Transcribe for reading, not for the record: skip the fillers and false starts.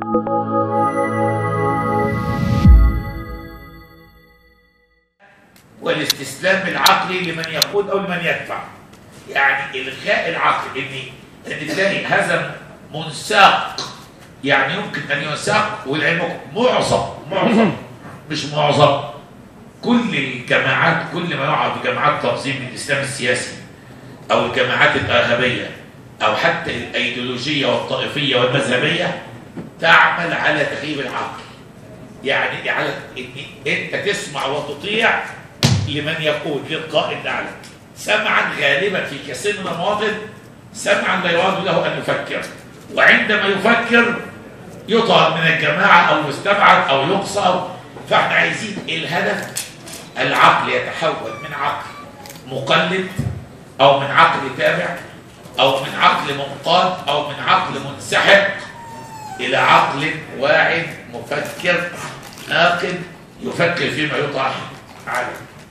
والاستسلام العقلي لمن يقود او لمن يدفع. يعني الغاء العقل، ان تلاقي هذا منساق، يعني يمكن ان ينساق، والعلم معظم مش معظم كل الجماعات، كل ما يقع في جماعات تنظيم الاسلام السياسي او الجماعات الارهابيه او حتى الايديولوجيه والطائفيه والمذهبيه تعمل على تغييب العقل. يعني على ان انت تسمع وتطيع لمن يقول للقائد الاعلى سمعا، غالبا في كثير من المواطن سمعا لا يراد له ان يفكر، وعندما يفكر يطرد من الجماعه او يستبعد او يقصى. فاحنا عايزين الهدف العقل يتحول من عقل مقلد او من عقل تابع او من عقل منقاد او من عقل منسحب الى عقل واعي مفكر ناقد يفكر فيما يطرح عليه.